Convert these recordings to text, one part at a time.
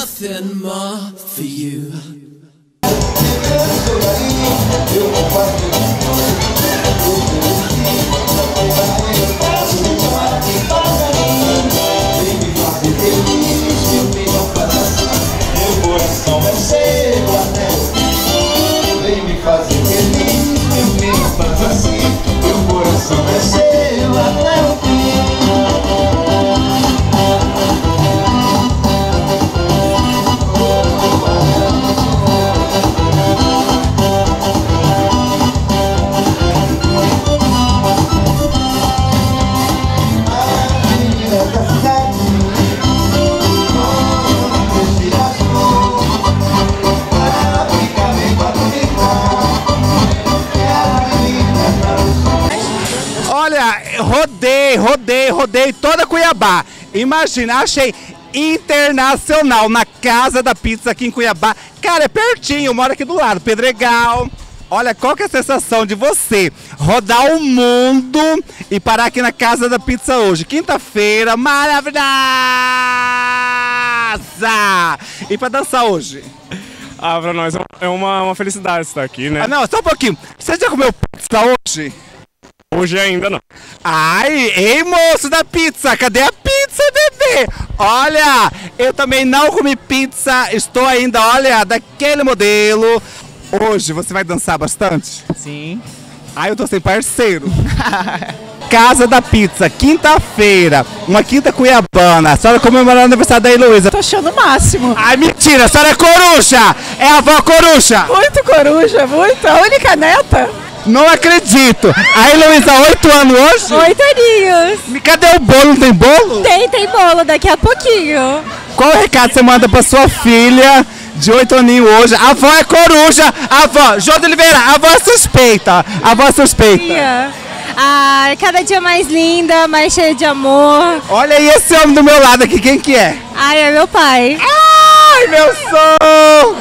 nothing more for you. Meu coração é seu anel. Vem me fazer feliz, meu medo faz assim. Meu coração é seu anel. Olha, rodei toda Cuiabá. Imagina, achei internacional na Casa da Pizza aqui em Cuiabá. Cara, é pertinho, eu moro aqui do lado, Pedregal. Olha, qual que é a sensação de você rodar o mundo e parar aqui na Casa da Pizza hoje? Quinta-feira, maravilhosa! E pra dançar hoje? Ah, pra nós é uma felicidade estar aqui, né? Ah, não, só um pouquinho. Você já comeu pizza hoje? Hoje ainda não. Ai, ei moço da pizza, cadê a pizza, bebê? Olha, eu também não comi pizza, estou ainda, olha, daquele modelo. Hoje você vai dançar bastante? Sim. Ai, eu tô sem parceiro. Casa da Pizza, quinta-feira, uma quinta cuiabana. A senhora comemorando o aniversário da Heloísa. Tô achando o máximo. Ai, mentira, a senhora é coruja! É a avó coruja! Muito coruja, muito. A única neta. Não acredito! A Heloísa, 8 anos hoje? 8 aninhos. Cadê o bolo? Não tem bolo? Tem bolo daqui a pouquinho. Qual o recado você manda pra sua filha de 8 aninhos hoje? A avó é coruja! A avó, João de Oliveira, a avó é suspeita! A avó é suspeita! Ah, cada dia mais linda, mais cheia de amor. Olha aí esse homem do meu lado aqui, quem que é? Ai, é meu pai. Ai, meu som!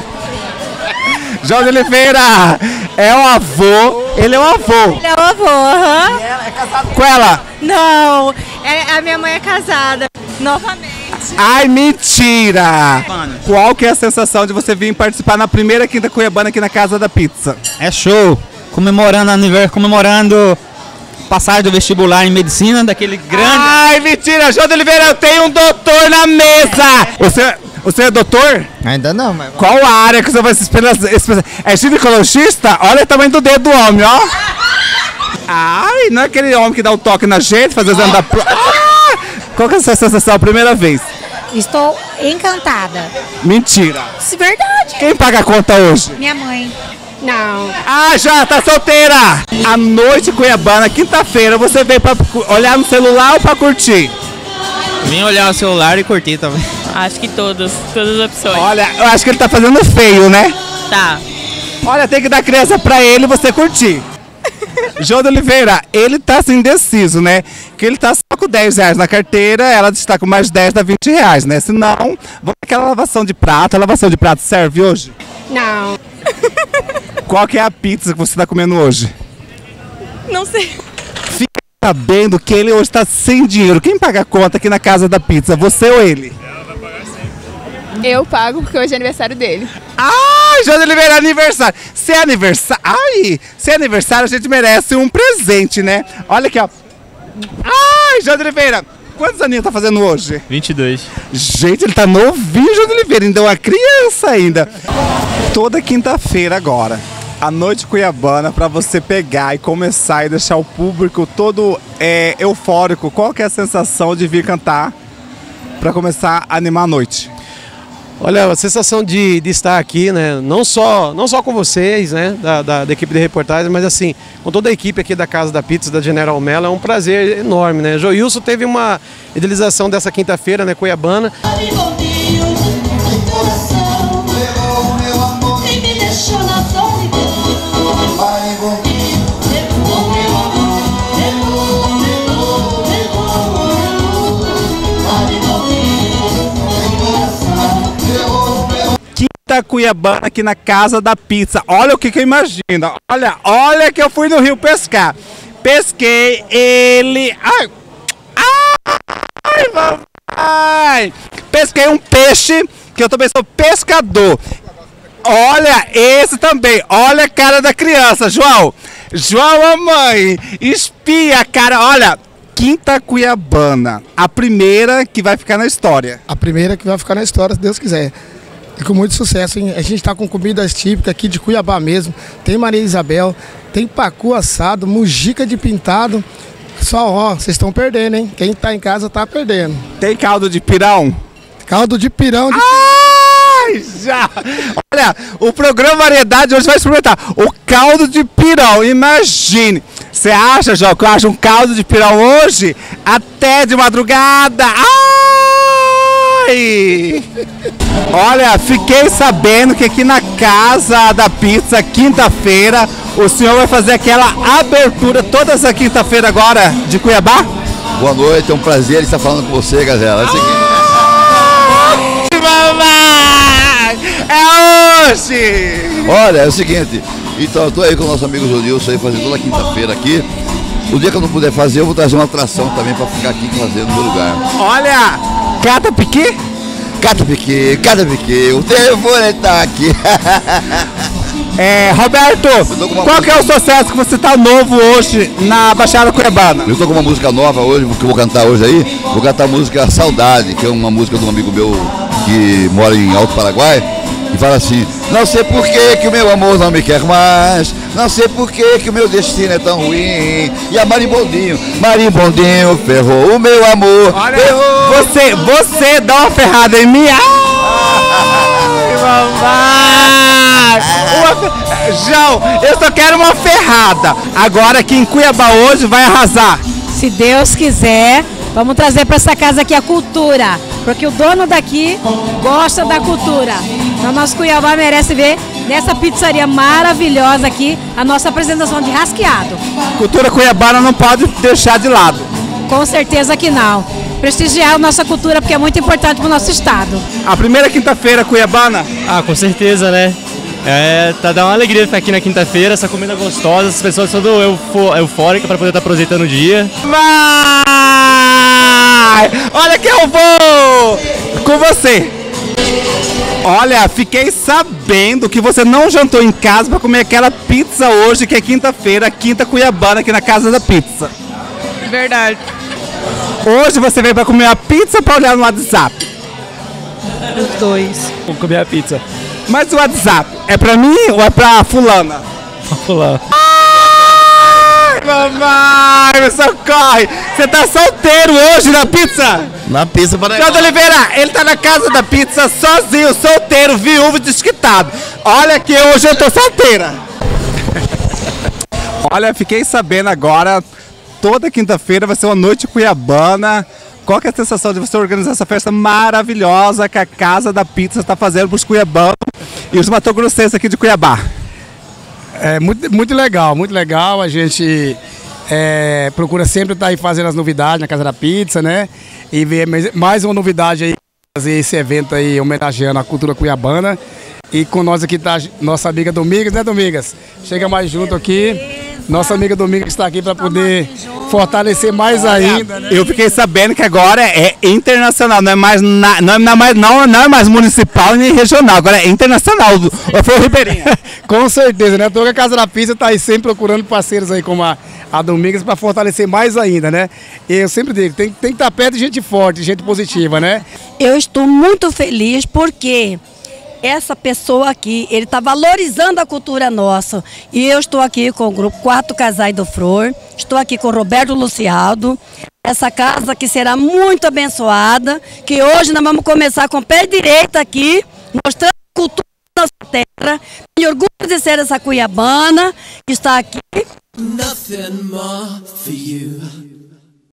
João de Oliveira é o avô, ele é o avô. Ele é o avô, aham. E ela é casado com ela? Não, a minha mãe é casada, novamente. Ai, mentira! Qual que é a sensação de você vir participar na primeira quinta cuiabana aqui na Casa da Pizza? É show. Comemorando passagem do vestibular em medicina daquele grande... Ai, mentira! João de Oliveira, eu tenho um doutor na mesa! Você é doutor? Ainda não, mas... Qual a área que você vai se especializar? É ginecologista? Olha o tamanho do dedo do homem, ó! Ai, não é aquele homem que dá um toque na gente, fazer o exame da prova. Qual que é a sua sensação a primeira vez? Estou encantada. Mentira! Isso é verdade. Quem paga a conta hoje? Minha mãe. Não. Ah, já, tá solteira! A noite cuiabana, quinta-feira, você veio pra olhar no celular ou pra curtir? Vim olhar o celular e curtir também. Acho que todas as opções. Olha, eu acho que ele tá fazendo feio, né? Tá. Olha, tem que dar criança pra ele e você curtir. João de Oliveira, ele tá assim indeciso, né? Que ele tá só com 10 reais na carteira, ela está com mais 10, dá 20 reais, né? Senão, vamos aquela lavação de prato. A lavação de prato serve hoje? Não. Qual que é a pizza que você tá comendo hoje? Não sei. Fica sabendo que ele hoje tá sem dinheiro. Quem paga a conta aqui na Casa da Pizza, você ou ele? Eu pago porque hoje é aniversário dele. Ai, João de Oliveira, aniversário. Se é aniversário, se é aniversário, a gente merece um presente, né? Olha aqui, ó. Ai, João de Oliveira, quantos aninhos tá fazendo hoje? 22. Gente, ele tá novinho, João de Oliveira, ainda é uma criança ainda. Toda quinta-feira agora, a noite cuiabana, pra você pegar e começar e deixar o público todo eufórico. Qual que é a sensação de vir cantar pra começar a animar a noite? Olha, a sensação de estar aqui, né? Não só com vocês, né? Da equipe de reportagem, mas assim, com toda a equipe aqui da Casa da Pizza, da General Mello, é um prazer enorme, né? Joilson teve uma idealização dessa quinta-feira, né? Cuiabana. Quinta cuiabana aqui na Casa da Pizza. Olha o que eu imagino. Olha que eu fui no rio pescar. Pesquei ele. Ai, mamãe. Pesquei um peixe que eu também sou pescador. Olha, esse também. Olha a cara da criança, João. João, a mãe, espia a cara. Olha, Quinta Cuiabana, a primeira que vai ficar na história. A primeira que vai ficar na história, se Deus quiser. E com muito sucesso, hein? A gente está com comidas típicas aqui de Cuiabá mesmo. Tem Maria Isabel, tem pacu assado, mujica de pintado. Só, ó, vocês estão perdendo, hein? Quem tá em casa tá perdendo. Tem caldo de pirão? Caldo de pirão. Ai, já! Olha, o programa Variedade hoje vai experimentar o caldo de pirão. Imagine! Você acha, João, que eu acho um caldo de pirão hoje? Até de madrugada! Ai! Olha, fiquei sabendo que aqui na Casa da Pizza, quinta-feira, o senhor vai fazer aquela abertura toda essa quinta-feira agora de Cuiabá? Boa noite, é um prazer estar falando com você, galera. É o seguinte... É hoje! Olha, é o seguinte, então eu tô aí com o nosso amigo Jodilson aí fazendo toda quinta-feira aqui. O dia que eu não puder fazer, eu vou trazer uma atração também para ficar aqui fazendo no meu lugar. Olha, cata piqui? Cata piqui, o telefone tá aqui. Roberto, qual que é o sucesso que você tá novo hoje na Baixada Cuiabana? Eu tô com uma música nova hoje, que eu vou cantar hoje aí. Vou cantar a música Saudade, que é uma música de um amigo meu que mora em Alto Paraguai. E fala assim: não sei por que o meu amor não me quer mais, não sei por que o meu destino é tão ruim. E a Marimbondinho ferrou o meu amor. Olha, você dá uma ferrada em mim. Ai, mamãe! João, eu só quero uma ferrada. Agora aqui em Cuiabá hoje vai arrasar. Se Deus quiser, vamos trazer para essa casa aqui a cultura, porque o dono daqui gosta da cultura. Então nosso Cuiabá merece ver nessa pizzaria maravilhosa aqui a nossa apresentação de rasqueado. Cultura cuiabana não pode deixar de lado. Com certeza que não. Prestigiar a nossa cultura porque é muito importante para o nosso estado. A primeira quinta-feira cuiabana? Ah, com certeza, né? Dá uma alegria ficar aqui na quinta-feira, essa comida gostosa, as pessoas todas eufóricas para poder estar aproveitando o dia. Vai! Olha que eu vou com você. Olha, fiquei sabendo que você não jantou em casa para comer aquela pizza hoje, que é quinta-feira, Quinta Cuiabana, aqui na Casa da Pizza. Verdade. Hoje você veio para comer a pizza ou para olhar no WhatsApp? Os dois. Vou comer a pizza. Mas o WhatsApp é para mim ou é para fulana? Fulana. Ai, mamãe, me socorre! Você tá solteiro hoje na pizza? Na pizza para... Jorge Oliveira, ele tá na Casa da Pizza sozinho, solteiro, viúvo, desquitado. Olha que hoje eu tô solteira. Olha, fiquei sabendo agora, toda quinta-feira vai ser uma noite cuiabana. Qual que é a sensação de você organizar essa festa maravilhosa que a Casa da Pizza está fazendo para os cuiabanos e os matogrossenses aqui de Cuiabá? É muito legal, muito legal. A gente procura sempre estar aí fazendo as novidades na Casa da Pizza, né? E ver mais uma novidade aí, fazer esse evento aí homenageando a cultura cuiabana. E com nós aqui tá nossa amiga Domingas, né, Domingas? Chega mais junto aqui. Nossa amiga Domingas está aqui para poder fortalecer mais ainda, né? Eu fiquei sabendo que agora é internacional, não é mais municipal nem regional, agora é internacional. Foi o Ribeirinha. Com certeza, né? Toda a Casa da Pizza está aí sempre procurando parceiros aí como a Domingas para fortalecer mais ainda, né? E eu sempre digo, tem que estar perto de gente forte, gente positiva, né? Eu estou muito feliz porque essa pessoa aqui, ele está valorizando a cultura nossa. E eu estou aqui com o grupo 4 Casais do Flor, estou aqui com o Roberto Lucialdo. Essa casa que será muito abençoada, que hoje nós vamos começar com o pé direito aqui, mostrando a cultura da nossa terra. Tenho orgulho de ser essa cuiabana que está aqui. Nothing more for you.